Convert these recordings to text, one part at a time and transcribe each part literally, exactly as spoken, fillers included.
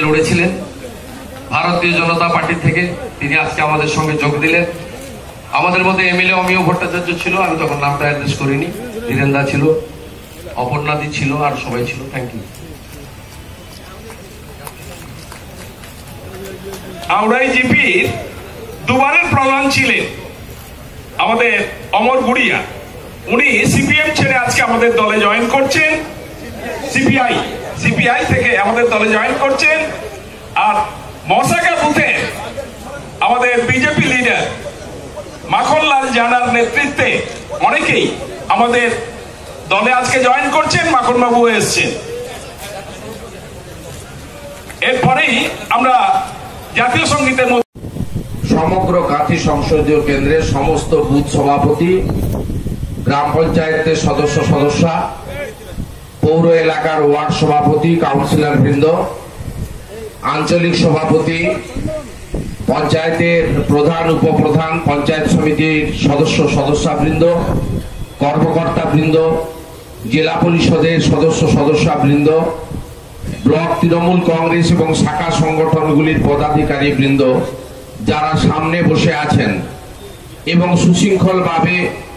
উঠেছিলেন ভারতীয় জনতা পার্টি থেকে, তিনি আজকে আমাদের সঙ্গে যোগ দিলেন। আমাদের মধ্যে এমএলএ অমিয় ভট্টাচার্য ছিল, আমি তখন নামটা অ্যাড্রেস করিনি, ধীরেন্দা ছিল, অপর্ণাদি ছিল, আর সবাই ছিল। Thank you. আউড়াই জিপির দুবারের প্রধান ছিলেন আমাদের অমর গুড়িয়া, উনি সিপিএম ছেড়ে আজকে আমাদের দলে জয়েন করছেন, সিপিআই সিপিআই থেকে আমাদের দলে জয়েন করছেন। আর মশাকা বুথে আমাদের বিজেপি লিডার মাখনলাল জানার নেতৃত্বে অনেকেই আমাদের দলে আজকে জয়েন করছেন, মাখন বাবু এসছেন। এরপরেই আমরা জাতীয় সঙ্গীতের মধ্যে সমগ্র কাঁথি সংসদীয় কেন্দ্রের সমস্ত বুথ সভাপতি, গ্রাম পঞ্চায়েতের সদস্য সদস্যা, পৌর এলাকার ওয়ার্ড সভাপতি, কাউন্সিলর বৃন্দ, আঞ্চলিক সভাপতি, পঞ্চায়েতের প্রধান উপপ্রধান, পঞ্চায়েত সমিতির সদস্য সদস্যবৃন্দ, কর্মকর্তা বৃন্দ, জেলা পরিষদের সদস্য সদস্যবৃন্দ, ব্লক তৃণমূল কংগ্রেস এবং শাখা সংগঠনগুলির পদাধিকারী বৃন্দ যারা সামনে বসে আছেন এবং সুশৃঙ্খলভাবে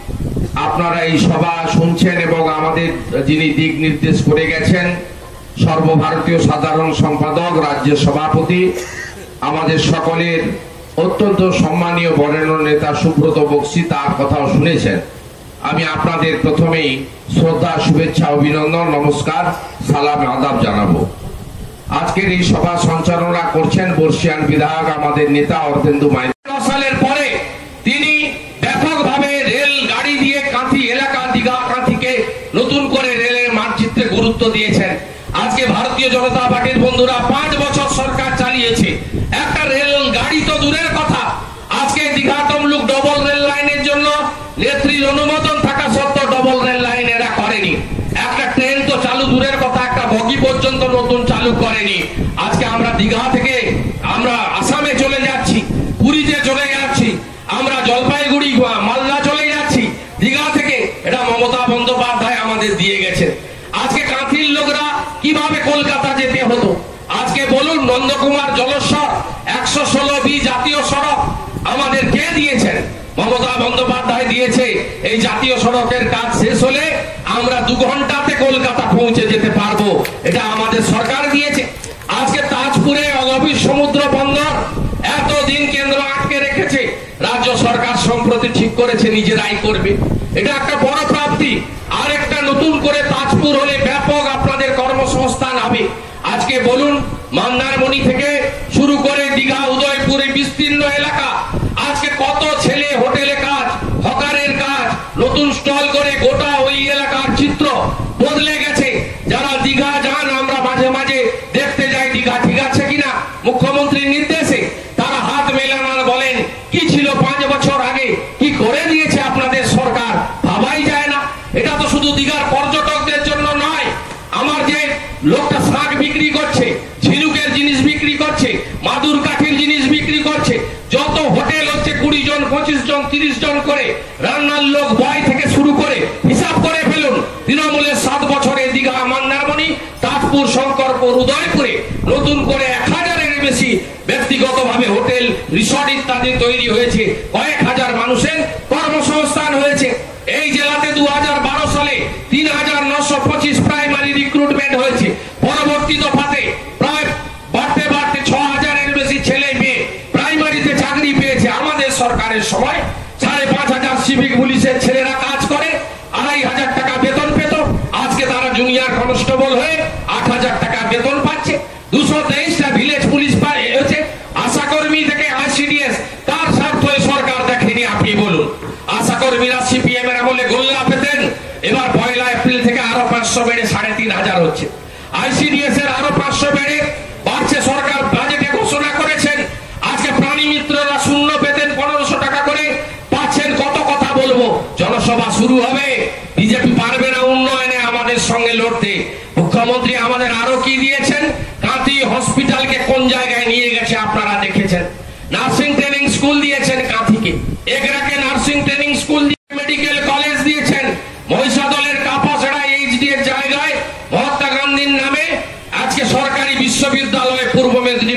আপনারা এই সভা শুনছেন এবং আমাদের যিনি দিক নির্দেশ করে গেছেন, সর্বভারতীয় সাধারণ সম্পাদক, রাজ্যের সভাপতি, আমাদের সকলের অত্যন্ত সম্মানীয় বরেণ্য নেতা সুব্রত বক্সী, তার কথাও শুনেছেন। আমি আপনাদের প্রথমেই শ্রদ্ধা, শুভেচ্ছা, অভিনন্দন, নমস্কার, সালাম, আদাব জানাবো। আজকের এই সভা সঞ্চালনা করছেন বর্ষিয়ান বিধায়ক আমাদের নেতা অর্ধেন্দু মাইতি। সালের পরে তিনি ব্যাপকভাবে রেল গাড়ি দিয়ে কাঁথি এলাকা, দীঘা কাঁথিকে নতুন করে রেলের মানচিত্রে গুরুত্ব দিয়েছেন। আজকে ভারতীয় জনতা পার্টির বন্ধুরা পাঁচ বছর সরকার চালিয়েছে, একটা রেল গাড়ি তো দূরের কথা, আজকে দীঘা তমলুক ডবল রেল লাইনের জন্য নেত্রীর অনুমোদন থাকা সত্ত্বেও ডবল রেল লাইন এরা করেনি। একটা ট্রেন তো চালু দূরের কথা, একটা বগি পর্যন্ত নতুন চালু করেনি। আজকে আমরা দীঘা থেকে আমরা আসামে চলে যাচ্ছি, পুরীতে চলে যাচ্ছি, আমরা জলপাইগুড়ি মালদা চলে যাচ্ছি দীঘা থেকে, এটা মমতা বন্দ্যোপাধ্যায় আমাদের দিয়ে গেছে। আজকে কাঁথির লোকরা কিভাবে কলকাতা যেতে হতো, আজকে বলুন নন্দকুমার জলস্বর একশো ষোলো বি জাতীয় সড়ক আমাদের কে দিয়েছেন? মমতা বন্দ্যোপাধ্যায় দিয়েছে। এই জাতীয় সড়কের কাজ শেষ হলে আমরা দু ঘন্টাতে কলকাতা পৌঁছে যেতে পারবো, এটা আমাদের সরকার দিয়েছে। আজকে তাজপুরে অগভীর সমুদ্র বন্দর এতদিন কেন্দ্র আটকে রেখেছে, রাজ্য সরকার সম্প্রতি ঠিক করেছে নিজেরাই করবে, এটা একটা বড় প্রাপ্তি। আরেকটা নতুন করে তাজপুর হলে ব্যাপক আপনাদের কর্মসংস্থান হবে। আজকে বলুন মন্দারমণি থেকে শুরু করে দীঘা, উদয়পুরে বিস্তীর্ণ এলাকা, আজকে কত ছেলে হোটেলে কাজ, হকারের কাজ, নতুন স্টল করে গোটা ওই এলাকার চিত্র বদলে গেছে। যারা দীঘা যান, আমরা মাঝে মাঝে দেখতে যাই দীঘা ঠিক আছে কিনা, মুখ্যমন্ত্রীর নির্দেশে তারা হাত মেলান আর বলেন কি ছিল পাঁচ বছর আগে, কি করে দিয়েছে আপনাদের সরকার, ভাবাই যায় না। এটা তো শুধু দীঘার পর্যটকদের জন্য নয়, আমার যে লোকটা শাক বিক্রি করছে, ঝিনুকের জিনিস বিক্রি করছে, মাদুর কাঠির জিনিস বিক্রি করছে, যত হোটেল হচ্ছে কুড়ি জন পঁচিশ জন তিরিশ জন করে রান্নার লোক, বয় থেকে শুরু করে হিসাব করে ফেলুন। তৃণমূলের সাত বছরে দীঘা, মন্দারমণি, তাজপুর, শঙ্করপুর, উদয়পুরে নতুন করে এক হাজারের বেশি ব্যক্তিগতভাবে হোটেল, রিসর্ট ইত্যাদি তৈরি হয়েছে, কয়েক হাজার মানুষের কর্মসংস্থান হয়েছে। এই জেলাতে দু হাজার বারো সালে তিন হাজার নশো পঁচিশ প্রাইমারি রিক্রুটমেন্ট হয়েছে, পরবর্তী দফাতে প্রায় বাড়তে বাড়তে ছ হাজারের বেশি ছেলে মেয়ে প্রাইমারিতে চাকরি পেয়েছে। আমাদের সরকারের সময় সাড়ে পাঁচ হাজার সিভিক পুলিশের ছেলেরা কাজ করে, আড়াই হাজার টাকা বেতন পেত, আজকে তারা জুনিয়র কনস্টেবল হয়ে আট হাজার টাকা বেতন পাচ্ছে। দুশো তেইশটা ভিলেজ পুলিশ হয়েছে, আশা কর্মী থেকে আইসিডিএস, তার স্বার্থে সরকার দেখেনি। আপনি বলুন, আশা কর্মীরা সিপিএম এর আমলে গোল্লা পেতেন, এবার পয়লা এপ্রিল থেকে আরো পাঁচশো বেড়ে সাড়ে তিন হাজার হচ্ছে। আইসিডিএস এর আরো পাঁচশো বেড়ে বাড়ছে, সরকার বাজেটে ঘোষণা করেছেন। আজকে প্রাণী মিত্ররা শূন্য পেতেন পনেরোশো টাকা করে, পাচ্ছেন কত কথা বলবো। জনসভা শুরু হবে, বিজেপি পারবে না উন্নয়নে আমাদের সঙ্গে লড়তে। মুখ্যমন্ত্রী আমাদের আরো কি দিয়েছেন, কাঁথি হসপিটালকে কোন জায়গায় নিয়ে গেছে আপনারা দেখেছেন। নার্সিং ট্রেনিং স্কুল দিয়েছেন কাঁথিকে, এগরাকে নার্সিং ট্রেনিং স্কুল দিয়ে মেডিকেল কলেজ দিয়েছেন। মহিষাদলের কাপাসড়া এইচডি এর জায়গায় মহাত্মা গান্ধীর নামে আজকে সরকারি বিশ্ববিদ্যালয় পূর্ব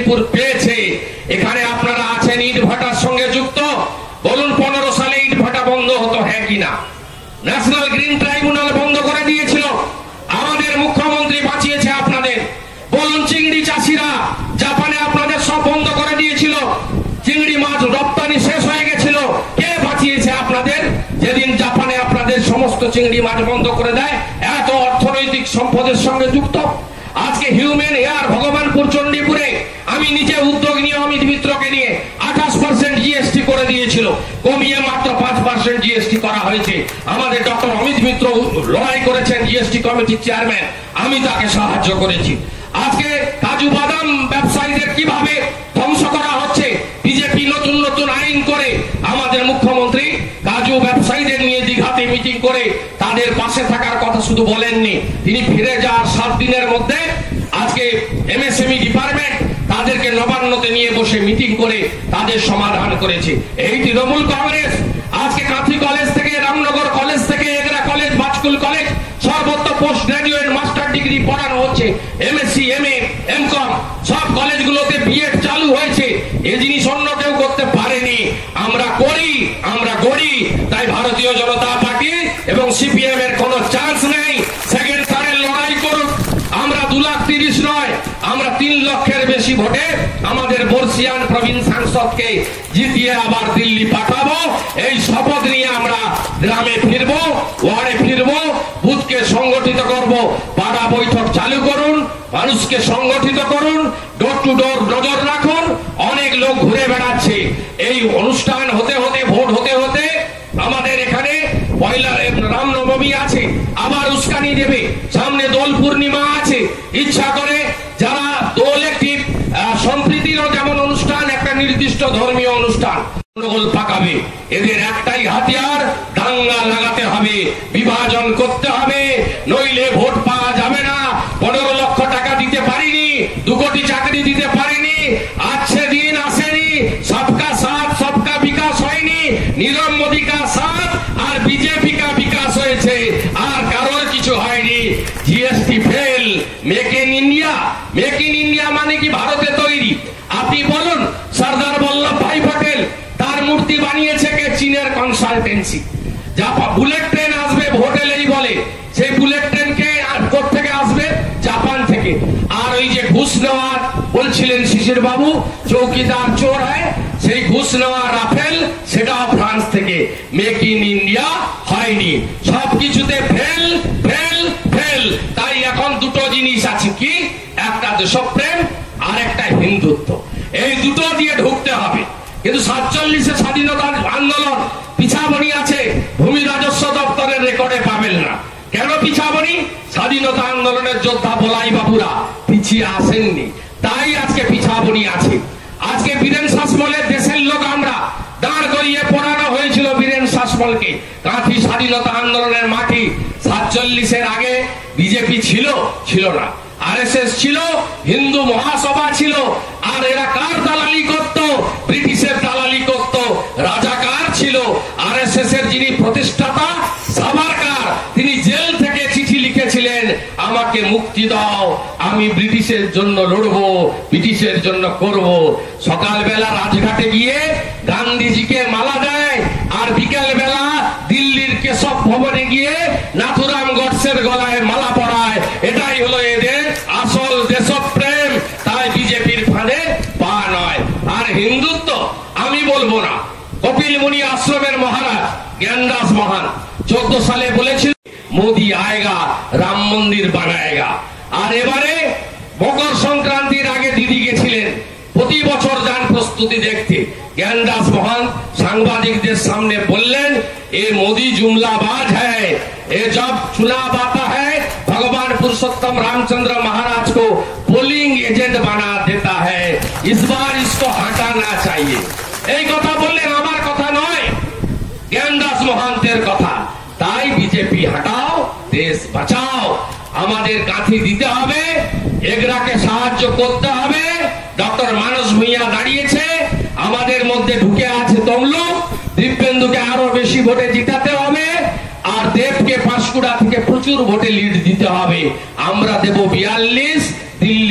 চণ্ডীপুর পেয়েছে। এখানে আপনারা আছেন ইট ভাটার সঙ্গে যুক্ত, বলুন পনেরো সালে ইট ভাটা বন্ধ হতো হ্যাঁ কিনা? ন্যাশনাল গ্রিন ট্রাইব্যুনাল বন্ধ করে দিয়েছিল, আমাদের মুখ্যমন্ত্রী বাঁচিয়েছে আপনাদের। বলুন চিংড়ি চাষিরা জাপানে আপনাদের সব বন্ধ করে দিয়েছিল, চিংড়ি মাছ রপ্তানি শেষ হয়ে গেছিল, কে বাঁচিয়েছে আপনাদের? যেদিন জাপানে আপনাদের সমস্ত চিংড়ি মাছ বন্ধ করে দেয়, এত অর্থনৈতিক সম্পদের সঙ্গে যুক্ত। আজকে হিউম্যান এয়ার ভগবানপুর চণ্ডীপুরে আমি নিজে উদ্যোগ নিয়ে অমিত মিত্রকে নিয়ে আঠাশ পার্সেন্ট জিএসটি করে দিয়েছিল, কমিয়ে মাত্র পাঁচ পার্সেন্ট জিএসটি করা হয়েছে। আমাদের ডক্টর অমিত মিত্র লড়াই করেছেন, জিএসটি কমিটির চেয়ারম্যান, আমি তাকে সাহায্য করেছি। আজকে কাজু বাদাম ব্যবসায়ীদের কিভাবে ধ্বংস করা হচ্ছে, বিজেপি নতুন নতুন আইন করে আমাদের মুখ্যমন্ত্রী কাজু ব্যবসায়ীদের নিয়ে দীঘাতে মিটিং করে তাদের পাশে থাকার কথা শুধু বলেননি, তিনি ফিরে যাওয়ার সাত দিনের মধ্যে আজকে এমএসএমই ডিপার্টমেন্ট তাদেরকে নবান্নতে নিয়ে বসে মিটিং করে তাদের সমাধান করেছে। এই তৃণমূল কংগ্রেস আজকে কাঁথি কলেজ থেকে, রামনগর কলেজ থেকে, এগরা কলেজ, বাজকুল কলেজ, সর্বত্র পোস্ট গ্রাজুয়েট মাস্টার ডিগ্রি পড়ানো হচ্ছে, এমএসসি, এমএ, এমকম সব কলেজগুলোতে বিএড চালু হয়েছে। এই জিনিস অন্য কেউ করতে পারেনি, আমরা করি, আমরা গড়ি। তাই ভারতীয় জনতা পার্টি এবং সিপিএম এর কোনো চান্স নেই। সেকেন্ড টার্মের লড়াই করুন, আমরা দু লাখ তিরিশ নয়, আমরা তিন লক্ষের বেশি ভোটে আমাদের বর্ষিয়ান প্রবীণ সাংসদকে জিতিয়ে আবার দিল্লি পাঠাবো। এই শপথ নিয়ে আমরা গ্রামে ফিরবো, ওয়ার্ডে ফিরবো, বুথকে সংগঠিত করব। পাড়া বৈঠক চালু করুন, মানুষকে সংগঠিত করুন, ডোর টু ডোর নজর রাখুন। অনেক লোক ঘুরে বেড়াচ্ছে, এই অনুষ্ঠান হতে হতে, ভোট হতে হতে আমাদের এখানে পয়লা রামনবমী আছে, আবার উস্কানি দেবে, সামনে দোল পূর্ণিমা আছে। ইচ্ছা করে যারা দোল একটি সম্প্রীতির যেমন অনুষ্ঠান, একটা নির্দিষ্ট ধর্মীয় অনুষ্ঠান গন্ডগোল পাকাবে, এদের একটাই হাতিয়ার, দাঙ্গা লাগাতে হবে, বিভাজন করতে হবে, নইলে ভোট পাওয়া যাবে না। পনেরো লক্ষ টাকা দিতে পারিনি, দু কোটি চাকরি দিতে পারিনি, আজকে দিন আসেনি, সবকা সাথ সবকা বিকাশ হয়নি, নীরব মোদী কা সাথ আর বিজেপি কা বিকাশ হয়েছে, আর কারোর কিছু হয়নি। GST fail, make in India, make in India মানে কি ভারতে তৈরি? আপনি বলুন, সর্দার বল্লভ ভাই পটেল তার মূর্তি বানিয়েছে কে? চীনের কনসালটেন্সি। যা বুলেট ট্রেন আসবে ভোট এলেই বলে, সেই বুলেট ট্রেন কে কোথা থেকে আসবে? জাপান থেকে। আর ওই যে ঘুষ নেওয়া বলছিলেন শিশির বাবু, চৌকিদার চোর হয়, সেই ঘুষ নেওয়া রাফেল, সেটাও ফ্রান্স থেকে। মেক ইন ইন্ডিয়া হয়নি, সবকিছুতে ফেল ফেল ফেল। তাই এখন দুটো জিনিস আছে, কি? একটা দেশপ্রেম আর একটা হিন্দুত্ব, এই দুটো দিয়ে ঢুকতে হবে। কিন্তু সাতচল্লিশে স্বাধীনতা আন্দোলন পিছাবনি আছে, ভূমি রাজস্ব দপ্তরের রেকর্ডে পাবেন না। কেন পিছাবনি? স্বাধীনতা আন্দোলনের যোদ্ধা বলাই বাবুরা পিছিয়ে আসেননি, তাই আজকে পিছাবনি আছে। আজকে বীরেন শাসমলের দেশের লোক আমরা দাঁড় করিয়ে পড়ানো হয়েছিল বীরেন শাসমলকে, কাঁথি স্বাধীনতা আন্দোলনের মাটি। সাতচল্লিশের আগে বিজেপি ছিল ছিল না, আরএসএস ছিল, হিন্দু মহাসভা ছিল, আর এরা কার দালালি করত? ব্রিটিশের দালালি করত। রাজাকার ছিল আরএসএস এর যিনি প্রতিষ্ঠাতা সাভারকার, তিনি জেল থেকে চিঠি লিখেছিলেন, আমাকে মুক্তি দাও, আমি ব্রিটিশের জন্য লড়বো, ব্রিটিশের জন্য করব। সকালবেলা রাজঘাটে গিয়ে গান্ধীজিকে মালা দেয়, আর বিকেল বেলা দিল্লির কেশব ভবনে গিয়ে নাথুরাম গডসের গলায় মালা পরায়। এটাই হলো এদের আসল দেশপ্রেম। তাই বিজেপির ফাঁদে পা নয়। আর হিন্দুত্ব আমি বলবো না, কপিল মুনি আশ্রমের মহারাজ জ্ঞানদাস মহান চোদ্দ সালে বলেছিল, মোদি আয়েগা রাম মন্দির বানায়েগা। আর এবারে মকর সংক্রান্তির আগে দিদি গেছিলেন, প্রতি বছর যান প্রস্তুতি দেখতে। জ্ঞানদাস মহান সাংবাদিকদের সামনে বললেন, এ মোदी जुमलाबाज है, ये जब चुनाव आता है भगवान पुरुषोत्तम रामचंद्र महाराज को पोलिंग एजेंट बना देता है, इस बार इसको हटाना चाहिए। এই কথা বললেন, আমার কথা নয়, জ্ঞানদাস মহান্তের কথা। তাই বিজেপি হাটাও, দেশ বাঁচাও। আমাদের কাঁথি দিতে হবে, এগরাকে সাহায্য করতে হবে। ডক্টর মানস ভূঁইয়া দাঁড়িয়েছে, আমাদের মধ্যে ঢুকে আছে তমলুক, দিব্যেন্দুকে আরো বেশি ভোটে জিতাতে হবে, আর দেবকে পাঁশকুড়া থেকে প্রচুর ভোটে লিড দিতে হবে। আমরা দেব বিয়াল্লিশ, দিল্লি জয়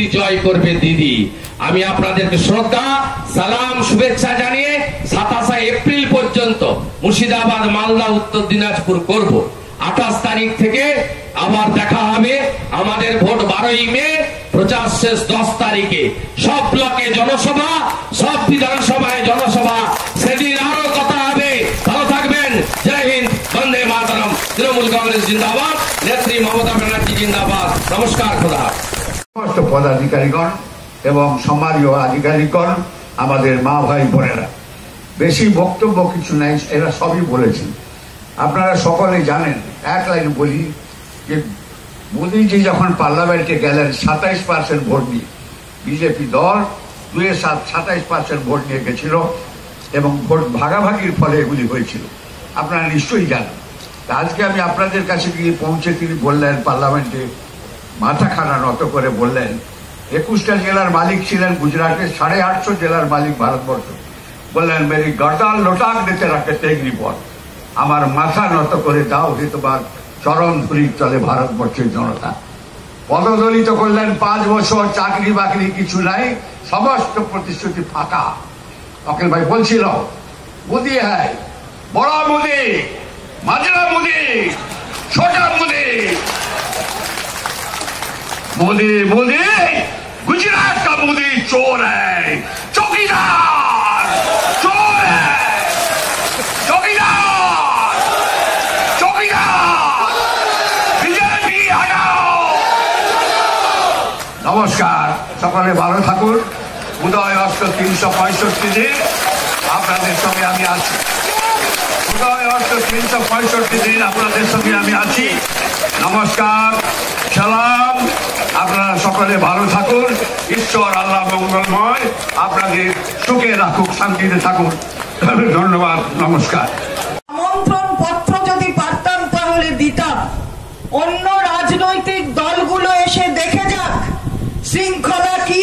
করবে দিদি। আমি আপনাদেরকে শ্রদ্ধা সালাম শুভেচ্ছা জানিয়ে সাতাশে এপ্রিল পর্যন্ত মুর্শিদাবাদ মালদা উত্তর দিনাজপুর করব। আঠাশ তারিখ থেকে আবার দেখা হবে। আমাদের ভোট বারোই মে, প্রচার শেষ দশ তারিখে। সব ব্লকে জনসভা, সব বিধানসভায় জনসভা, সেদিন আরো কথা হবে। ভালো থাকবেন। জয় হিন্দ, বন্দে মাতরম। তৃণমূল কংগ্রেস জিন্দাবাদ, নেত্রী মমতা ব্যানার্জি জিন্দাবাদ। নমস্কার, খোদা। সমস্ত পদাধিকারীগণ এবং সম্মানীয় আধিকারিকগণ, আমাদের মা ভাই বোনেরা, বেশি বক্তব্য কিছু নাই, এরা সবই বলেছেন। আপনারা সকলে জানেন, এক লাইন বলি যে মোদীজি যখন পার্লামেন্টে গেলেন সাতাইশ পার্সেন্ট ভোট নিয়ে, বিজেপি দল দুয়ে সাত সাতাইশ পার্সেন্ট ভোট নিয়ে গেছিল এবং ভোট ভাগাভাগির ফলে এগুলি হয়েছিল, আপনারা নিশ্চয়ই জানেন। আজকে আমি আপনাদের কাছে গিয়ে পৌঁছে তিনি বললেন, পার্লামেন্টে মাথা খানা নত করে বললেন, একুশটা জেলার মালিক ছিলেন গুজরাটের, সাড়ে আটশো জেলার মালিক ভারতবর্ষ। বললেন, মেরি গর্দান লোটাক দিতে রাখে তেগরি পথ, আমার মাথা নত করে দাও, হে তোমার চরণ ধুলির চলে ভারতবর্ষের জনতা। পদদলিত করলেন, পাঁচ বছর চাকরি বাকরি কিছু নাই, সমস্ত প্রতিশ্রুতি ফাঁকা। অখিল ভাই বলছিল, মোদি হ্যায়, বড় মোদি, মাজরা মোদি, ছোটা মোদি, मोदी मोदी गुजरात का मोदी चोर है, चौकीदार चोर है, चौकीदार चौकीदार बीजेपी हटाओ। नमस्कार, সকলে ভালো থাকুন। উদয় অস্ত তিনশো পঁয়ষট্টি দিন আপনাদের সঙ্গে আমি আছি। উদয় অস্ত তিনশো পঁয়ষট্টি দিন আপনাদের সঙ্গে আমি আছি। নমস্কার, সালাম। আপনারা সকলে ভালো থাকুন। ঈশ্বর আল্লাহ মঙ্গলময় আপনাদের সুখে রাখুক, শান্তিতে থাকুন। ধন্যবাদ, নমস্কার। আমন্ত্রণ পত্র যদি পারতাম তাহলে দিতাম। অন্য রাজনৈতিক দলগুলো এসে দেখে যাক শৃঙ্খলা কি,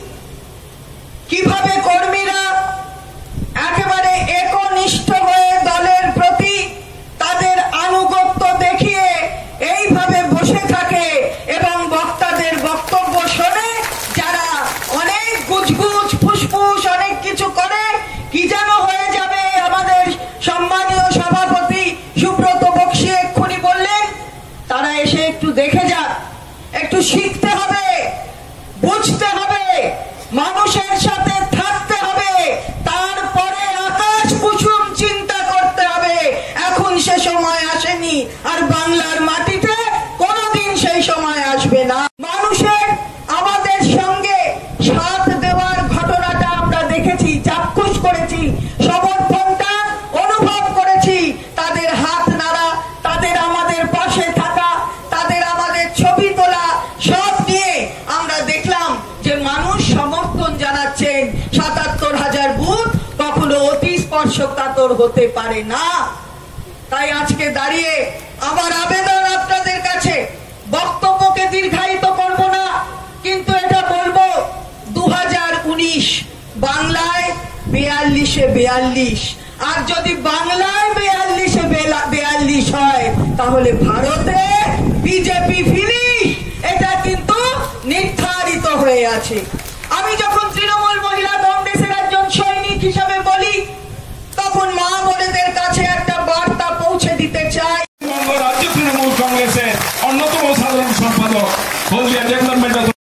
কিভাবে কর্মীরা একেবারে একনিষ্ঠ হয়ে দলের প্রতি তাদের আনুগত্য দেখিয়ে এইভাবে বসে থাকে এবং বক্তাদের বক্তব্য শোনে, যারা অনেক গুজগুজ ফুসফুস অনেক কিছু করে। কি যেন হয়ে যাবে, আমাদের সম্মানীয় সভাপতি সুব্রত বক্সী এক্ষুনি বললেন। তারা এসে একটু দেখে যাক, একটু শিখতে হবে, বুঝতে হবে, মানুষের সাথে থাকতে হবে, তারপরে আকাশ কুসুম চিন্তা করতে হবে। এখন সে সময় আসেনি, আর বাংলার মাটিতে কোনোদিন সেই সময় আসবে না। মানুষের আমাদের সঙ্গে সাথ দেওয়ার ঘটনাটা আমরা দেখেছি, চাক্ষুষ করেছি, সমর্থনটা অনুভব করেছি। তাদের হাত নাড়া, তাদের আমাদের পাশে থাকা, তাদের আমাদের ছবি তোলা, সব নিয়ে আমরা দেখলাম যে মানুষ সমর্থন জানাচ্ছেন। সাতাত্তর হাজার বুথ কখনো অতি স্পর্শকাতর হতে পারে না। তাই আজকে দাঁড়িয়ে আমার আবেদন আপনাদের কাছে, বক্তব্যকে দীর্ঘায়িত করব না, কিন্তু এটা বলবো, দু হাজার উনিশ বাংলায় বেয়াল্লিশে বেয়াল্লিশ, আর যদি বাংলায় বেয়াল্লিশে বেয়াল্লিশ হয় তাহলে ভারতে বিজেপি ফিনিশ, এটা কিন্তু নির্ধারিত হয়ে আছে। আমি যখন তৃণমূল মহিলা কংগ্রেসের একজন সৈনিক হিসাবে বলি, তখন মা বোনেদের কাছে একটা বার্তা পৌঁছে দিতে চাই। রাজ্য তৃণমূল কংগ্রেসের অন্যতম সাধারণ সম্পাদক হলদিয়া ডেভেলপমেন্ট